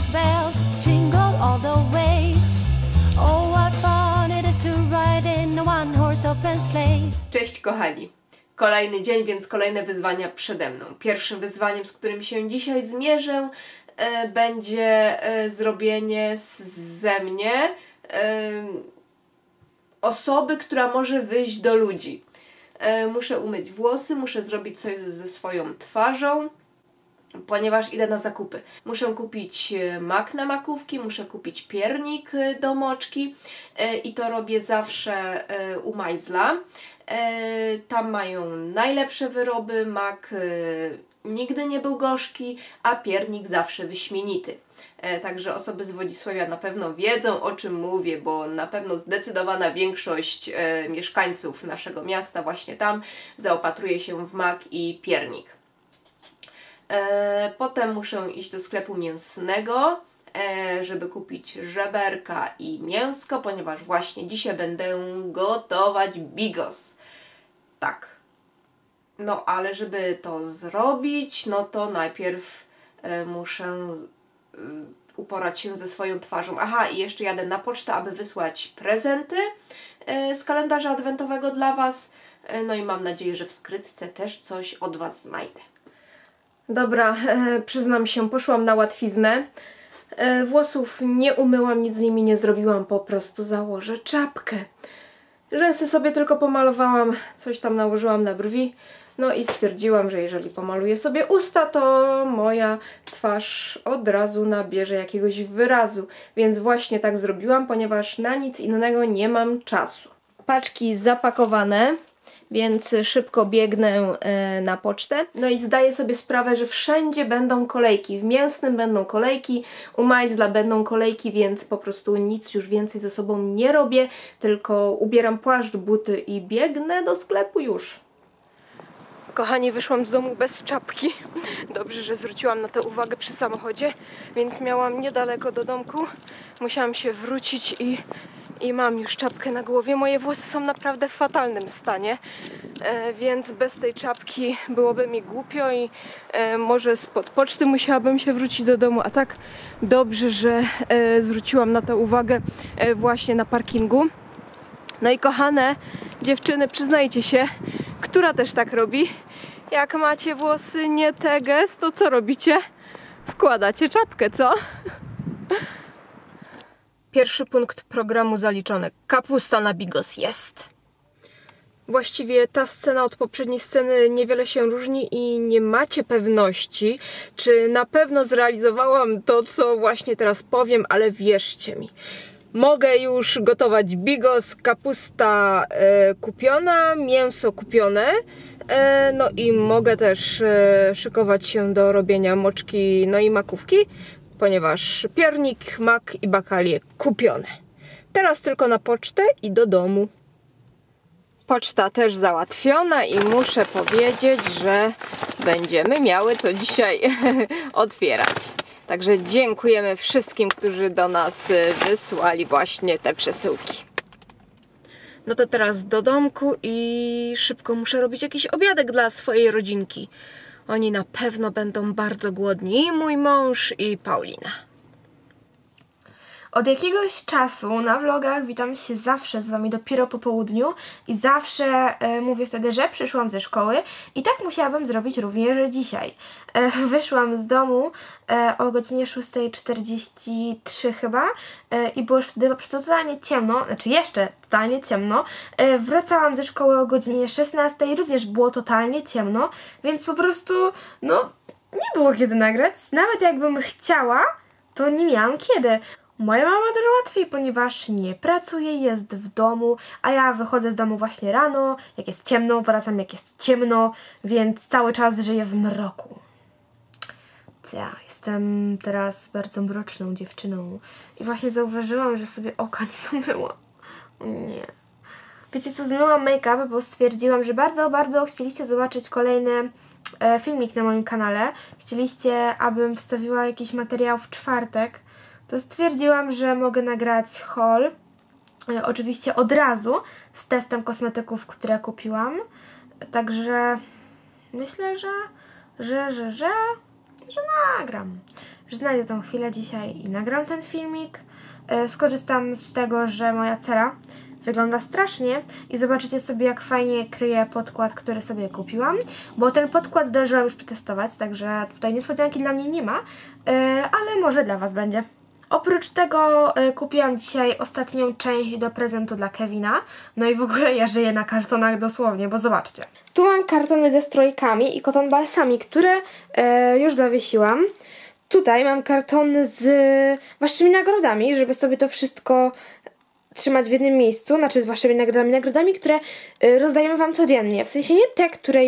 bells jingle all the way. Oh, what fun it is to ride in a one-horse open sleigh. Cześć kochani! Kolejny dzień, więc kolejne wyzwania przede mną. Pierwszym wyzwaniem, z którym się dzisiaj zmierzę, będzie zrobienie ze mnie osoby, która może wyjść do ludzi. Muszę umyć włosy, muszę zrobić coś ze swoją twarzą, ponieważ idę na zakupy. Muszę kupić mak na makówki, muszę kupić piernik do moczki i to robię zawsze u Majzla. Tam mają najlepsze wyroby, mak nigdy nie był gorzki, a piernik zawsze wyśmienity. Także osoby z Wodzisławia na pewno wiedzą, o czym mówię, bo na pewno zdecydowana większość mieszkańców naszego miasta właśnie tam zaopatruje się w mak i piernik. Potem muszę iść do sklepu mięsnego, żeby kupić żeberka i mięsko, ponieważ właśnie dzisiaj będę gotować bigos. Tak. No ale żeby to zrobić, no to najpierw muszę uporać się ze swoją twarzą. Aha, i jeszcze jadę na pocztę, aby wysłać prezenty z kalendarza adwentowego dla Was. No i mam nadzieję, że w skrytce też coś od Was znajdę. Dobra, przyznam się, poszłam na łatwiznę. Włosów nie umyłam, nic z nimi nie zrobiłam, po prostu założę czapkę. Rzęsy sobie tylko pomalowałam, coś tam nałożyłam na brwi. No i stwierdziłam, że jeżeli pomaluję sobie usta, to moja twarz od razu nabierze jakiegoś wyrazu. Więc właśnie tak zrobiłam, ponieważ na nic innego nie mam czasu. Paczki zapakowane, więc szybko biegnę na pocztę. No i zdaję sobie sprawę, że wszędzie będą kolejki. W mięsnym będą kolejki, u Majzla będą kolejki, więc po prostu nic już więcej ze sobą nie robię, tylko ubieram płaszcz, buty i biegnę do sklepu już. Kochani, wyszłam z domu bez czapki. Dobrze, że zwróciłam na to uwagę przy samochodzie, więc miałam niedaleko do domku. Musiałam się wrócić i mam już czapkę na głowie. Moje włosy są naprawdę w fatalnym stanie, więc bez tej czapki byłoby mi głupio i może spod poczty musiałabym się wrócić do domu, a tak dobrze, że zwróciłam na to uwagę właśnie na parkingu. No i kochane dziewczyny, przyznajcie się, która też tak robi? Jak macie włosy nie teges, to co robicie? Wkładacie czapkę, co? Pierwszy punkt programu zaliczony. Kapusta na bigos jest. Właściwie ta scena od poprzedniej sceny niewiele się różni i nie macie pewności, czy na pewno zrealizowałam to, co właśnie teraz powiem, ale wierzcie mi. Mogę już gotować bigos, kapusta kupiona, mięso kupione, no i mogę też szykować się do robienia moczki, no i makówki, ponieważ piernik, mak i bakalie kupione. Teraz tylko na pocztę i do domu. Poczta też załatwiona i muszę powiedzieć, że będziemy miały co dzisiaj otwierać. Także dziękujemy wszystkim, którzy do nas wysłali właśnie te przesyłki. No to teraz do domku i szybko muszę robić jakiś obiadek dla swojej rodzinki. Oni na pewno będą bardzo głodni, i mój mąż, i Paulina. Od jakiegoś czasu na vlogach witam się zawsze z Wami dopiero po południu i zawsze mówię wtedy, że przyszłam ze szkoły i tak musiałabym zrobić również dzisiaj. Wyszłam z domu o godzinie 6:43 chyba i było już wtedy po prostu totalnie ciemno, znaczy jeszcze totalnie ciemno. Wracałam ze szkoły o godzinie 16, również było totalnie ciemno, więc po prostu no nie było kiedy nagrać. Nawet jakbym chciała, to nie miałam kiedy. Moja mama dużo łatwiej, ponieważ nie pracuje, jest w domu, a ja wychodzę z domu właśnie rano, jak jest ciemno, wracam jak jest ciemno, więc cały czas żyję w mroku. Ja jestem teraz bardzo mroczną dziewczyną i właśnie zauważyłam, że sobie oka nie domyłam. O nie. Wiecie co, zmyłam make-up, bo stwierdziłam, że bardzo chcieliście zobaczyć kolejny filmik na moim kanale. Chcieliście, abym wstawiła jakiś materiał w czwartek. To stwierdziłam, że mogę nagrać haul, oczywiście od razu, z testem kosmetyków, które kupiłam. Także myślę, że że nagram. Że znajdę tą chwilę dzisiaj i nagram ten filmik. Skorzystam z tego, że moja cera wygląda strasznie i zobaczycie sobie, jak fajnie kryje podkład, który sobie kupiłam, bo ten podkład zdążyłam już przetestować, także tutaj niespodzianki dla mnie nie ma, ale może dla Was będzie. Oprócz tego kupiłam dzisiaj ostatnią część do prezentu dla Kevina. No i w ogóle ja żyję na kartonach dosłownie, bo zobaczcie. Tu mam kartony ze strojkami i cotton balsami, które już zawiesiłam. Tutaj mam kartony z waszymi nagrodami, żeby sobie to wszystko trzymać w jednym miejscu, znaczy z waszymi nagrodami, które rozdajemy wam codziennie. W sensie nie te, które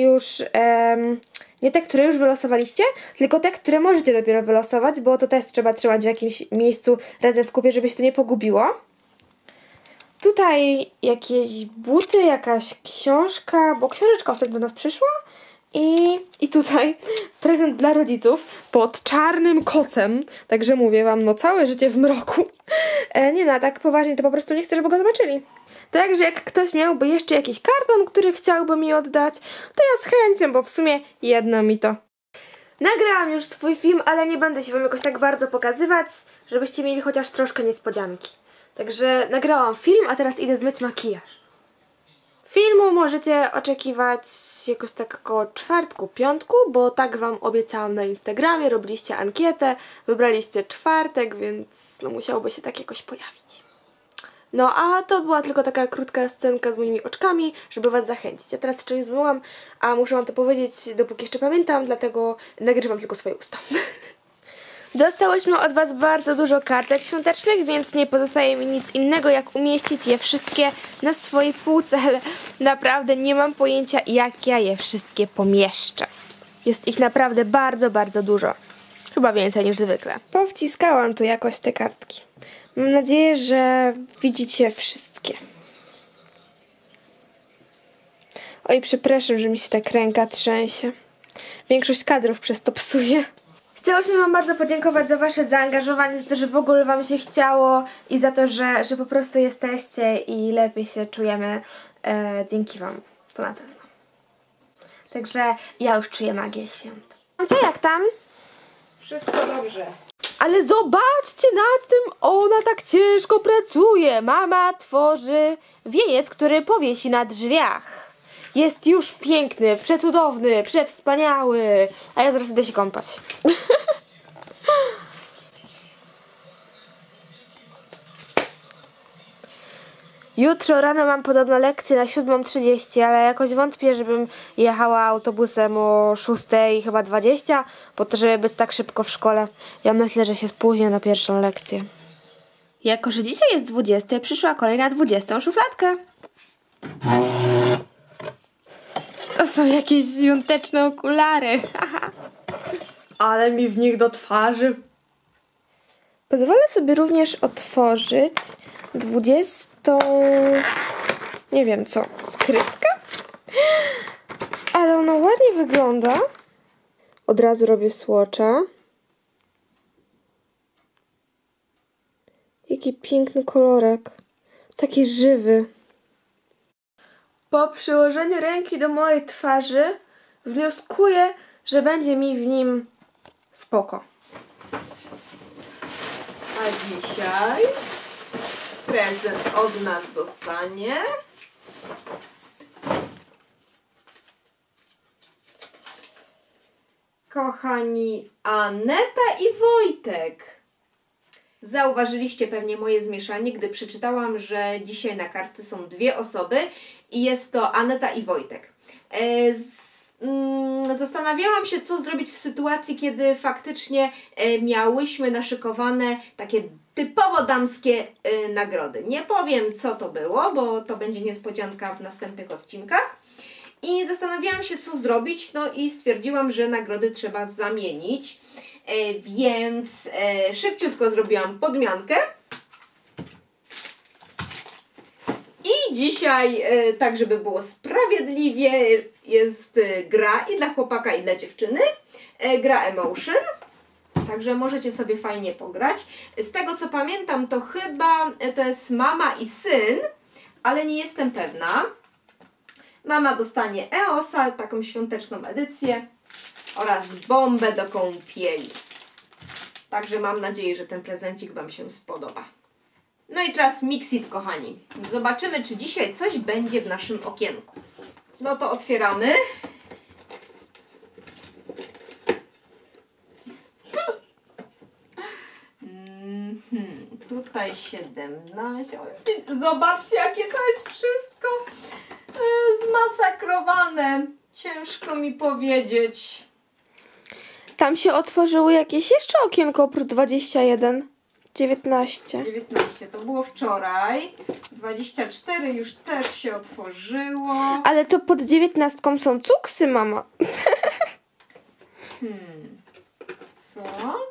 już wylosowaliście, tylko te, które możecie dopiero wylosować, bo to też trzeba trzymać w jakimś miejscu razem w kupie, żeby się to nie pogubiło. Tutaj jakieś buty, jakaś książka, bo książeczka ostatnio do nas przyszła. I tutaj prezent dla rodziców pod czarnym kocem. Także mówię wam, no całe życie w mroku. Nie no, tak poważnie to po prostu nie chcę, żeby go zobaczyli. Także jak ktoś miałby jeszcze jakiś karton, który chciałby mi oddać, to ja z chęcią, bo w sumie jedno mi to. Nagrałam już swój film, ale nie będę się wam jakoś tak bardzo pokazywać, żebyście mieli chociaż troszkę niespodzianki. Także nagrałam film, a teraz idę zmyć makijaż. Filmu możecie oczekiwać jakoś tak około czwartku, piątku, bo tak wam obiecałam na Instagramie, robiliście ankietę, wybraliście czwartek, więc no musiałoby się tak jakoś pojawić. No a to była tylko taka krótka scenka z moimi oczkami, żeby was zachęcić. Ja teraz jeszcze nie zmyłam, a muszę wam to powiedzieć, dopóki jeszcze pamiętam, dlatego nagrywam tylko swoje usta. Dostałyśmy od was bardzo dużo kartek świątecznych, więc nie pozostaje mi nic innego, jak umieścić je wszystkie na swojej półce, ale naprawdę nie mam pojęcia, jak ja je wszystkie pomieszczę. Jest ich naprawdę bardzo, bardzo dużo. Chyba więcej niż zwykle. Powciskałam tu jakoś te kartki. Mam nadzieję, że widzicie wszystkie. Oj, przepraszam, że mi się tak ręka trzęsie. Większość kadrów przez to psuje. Chciałyśmy wam bardzo podziękować za wasze zaangażowanie, za to, że w ogóle wam się chciało i za to, że po prostu jesteście i lepiej się czujemy dzięki wam. To na pewno. Także ja już czuję magię świąt. Mamcia, jak tam? Wszystko dobrze. Ale zobaczcie nad tym, ona tak ciężko pracuje. Mama tworzy wieniec, który powiesi na drzwiach. Jest już piękny, przecudowny, przewspaniały. A ja zaraz idę się kąpać. Jutro rano mam podobno lekcję na 7:30, ale jakoś wątpię, żebym jechała autobusem o 6:20, po to, żeby być tak szybko w szkole. Ja myślę, że się spóźnię na pierwszą lekcję. Jako że dzisiaj jest 20, przyszła kolej na 20 szufladkę. To są jakieś świąteczne okulary. Ale mi w nich do twarzy. Pozwolę sobie również otworzyć 20... nie wiem co, skrytkę? Ale ona ładnie wygląda. Od razu robię swatcha. Jaki piękny kolorek. Taki żywy. Po przyłożeniu ręki do mojej twarzy wnioskuję, że będzie mi w nim spoko. A dzisiaj prezent od nas dostanie kochani Aneta i Wojtek. Zauważyliście pewnie moje zmieszanie, gdy przeczytałam, że dzisiaj na kartce są dwie osoby i jest to Aneta i Wojtek. Zastanawiałam się, co zrobić w sytuacji, kiedy faktycznie miałyśmy naszykowane takie typowo damskie nagrody. Nie powiem, co to było, bo to będzie niespodzianka w następnych odcinkach. I zastanawiałam się, co zrobić, no i stwierdziłam, że nagrody trzeba zamienić. Więc szybciutko zrobiłam podmiankę. I dzisiaj, tak żeby było sprawiedliwie, jest gra i dla chłopaka, i dla dziewczyny. Gra Emotion. Także możecie sobie fajnie pograć. Z tego co pamiętam, to chyba to jest mama i syn, ale nie jestem pewna. Mama dostanie EOS-a, taką świąteczną edycję. oraz bombę do kąpieli. Także mam nadzieję, że ten prezencik Wam się spodoba. No i teraz Mixit, kochani. Zobaczymy, czy dzisiaj coś będzie w naszym okienku. No to otwieramy. Tutaj 17. Zobaczcie, jakie to jest wszystko zmasakrowane. Ciężko mi powiedzieć. Tam się otworzyło jakieś jeszcze okienko oprócz 21. 19. 19 to było wczoraj. 24 już też się otworzyło. Ale to pod 19 są cuksy, mama. Co?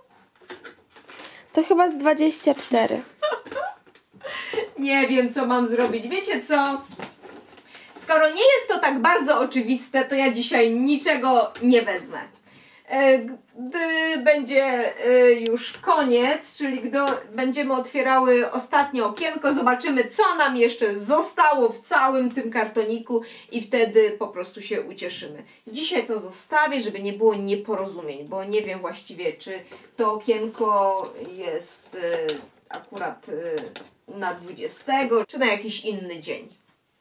To chyba z 24. Nie wiem, co mam zrobić. Wiecie co? Skoro nie jest to tak bardzo oczywiste, to ja dzisiaj niczego nie wezmę. Gdy będzie już koniec, czyli gdy będziemy otwierały ostatnie okienko, zobaczymy, co nam jeszcze zostało w całym tym kartoniku i wtedy po prostu się ucieszymy. Dzisiaj to zostawię, żeby nie było nieporozumień, bo nie wiem właściwie, czy to okienko jest akurat na 20, czy na jakiś inny dzień.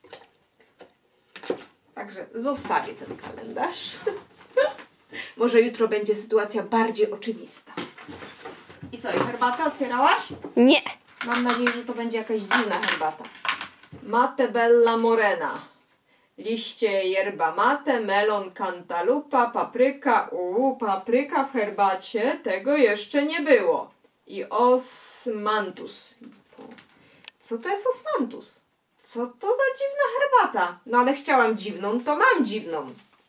Także zostawię ten kalendarz. Może jutro będzie sytuacja bardziej oczywista. I co, i herbatę otwierałaś? Nie. Mam nadzieję, że to będzie jakaś dziwna herbata. Mate Bella Morena. Liście yerba mate, melon, cantalupa, papryka. Papryka w herbacie. Tego jeszcze nie było. I osmanthus. Co to jest osmanthus? Co to za dziwna herbata? No ale chciałam dziwną, to mam dziwną.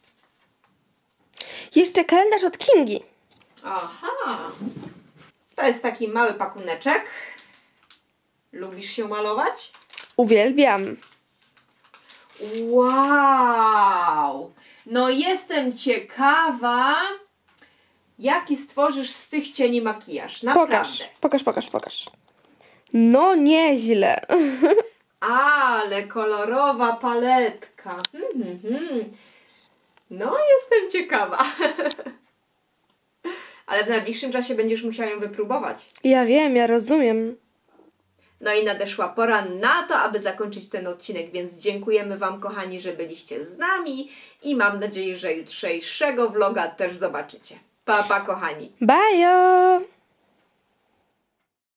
Jeszcze kalendarz od Kingi. Aha. To jest taki mały pakuneczek. Lubisz się malować? Uwielbiam. Wow! No jestem ciekawa, jaki stworzysz z tych cieni makijaż. Naprawdę. Pokaż. No nieźle. Ale kolorowa paletka. No jestem ciekawa. Ale w najbliższym czasie będziesz musiała ją wypróbować. Ja wiem, ja rozumiem. No i nadeszła pora na to, aby zakończyć ten odcinek, więc dziękujemy Wam, kochani, że byliście z nami i mam nadzieję, że jutrzejszego vloga też zobaczycie. Pa, pa, kochani! Bye!